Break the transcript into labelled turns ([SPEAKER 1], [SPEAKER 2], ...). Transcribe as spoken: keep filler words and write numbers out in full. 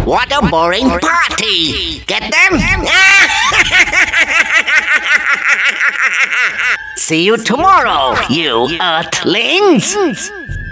[SPEAKER 1] What a boring party! Get them? See you tomorrow, you Earthlings!